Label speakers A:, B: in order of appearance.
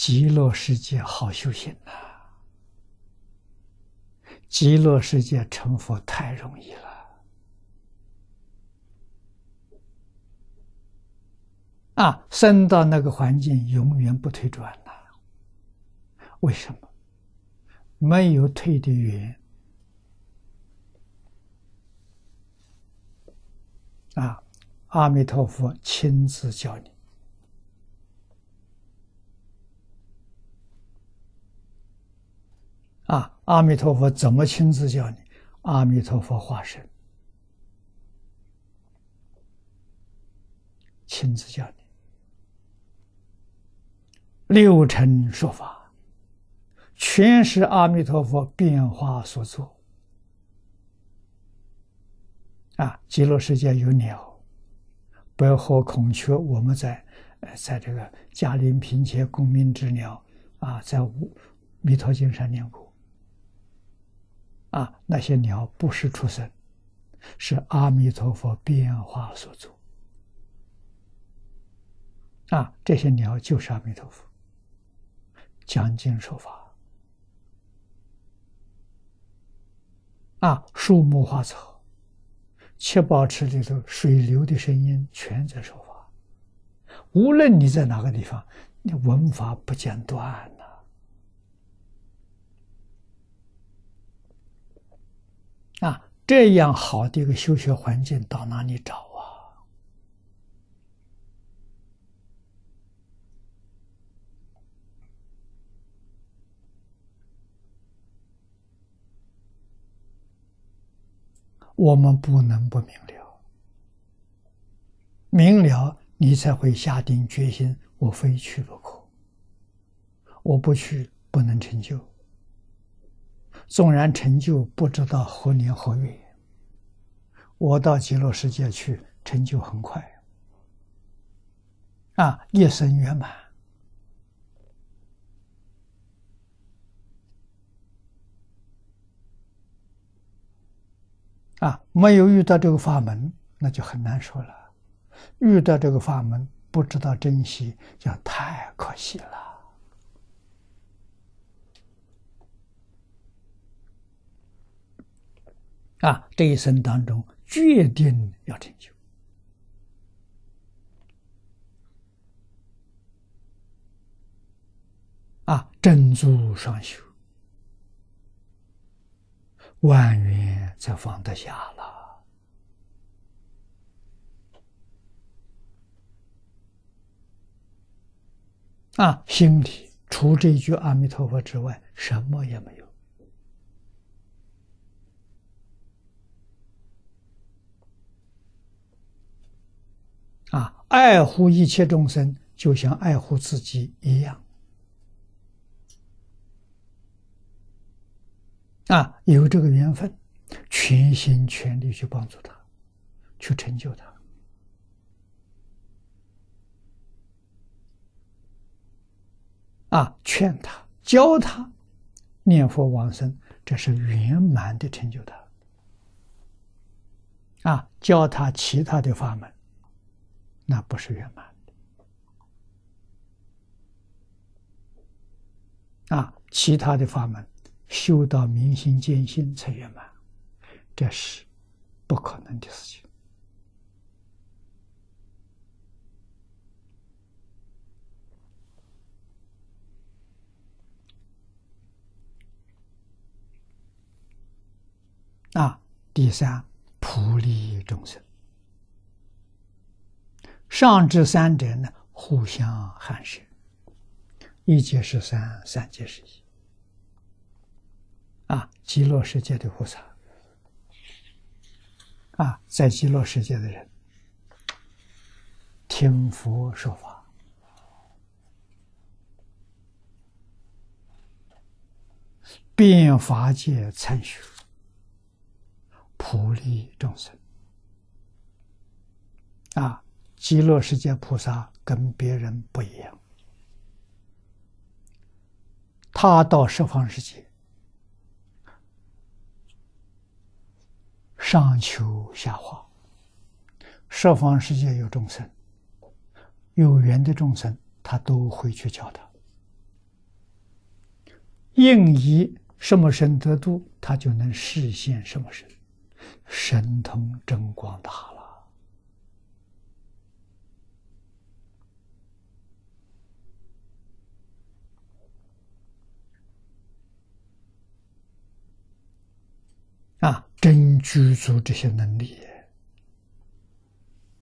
A: 极乐世界好修行呐、极乐世界成佛太容易了。生到那个环境永远不退转了。为什么？没有退的缘。阿弥陀佛亲自教你。阿弥陀佛怎么亲自教你？阿弥陀佛化身亲自教你，六尘说法全是阿弥陀佛变化所作。极乐世界有鸟，白鹤、孔雀，我们在这个嘉陵频伽共鸣之鸟在弥陀经上念过。那些鸟不是出生，是阿弥陀佛变化所作。这些鸟就是阿弥陀佛讲经说法。树木花草七宝池里头水流的声音全在说法，无论你在哪个地方，你闻法不间断这样好的一个修学环境到哪里找我们不能不明了，明了你才会下定决心，我非去不可，我不去不能成就，纵然成就不知道何年何月，我到极乐世界去成就很快一生圆满没有遇到这个法门，那就很难说了。遇到这个法门，不知道珍惜，就太可惜了。这一生当中，决定要成就。珍珠双修，万缘才放得下了。心里除这一句阿弥陀佛之外，什么也没有。爱护一切众生，就像爱护自己一样。有这个缘分，全心全力去帮助他，去成就他。劝他，教他念佛往生，这是圆满的成就他。教他其他的法门，那不是圆满的。其他的法门修到明心见性才圆满，这是不可能的事情。第三，普利众生。上至三者呢，互相含摄，一即是三，三即是一。极乐世界的菩萨，在极乐世界的人，听佛说法，遍法界参学，普利众生。极乐世界菩萨跟别人不一样，他到十方世界上求下化，十方世界有众生，有缘的众生他都会去教他。 应以什么身得度，他就能实现什么身，神通真广大了。真具足这些能力。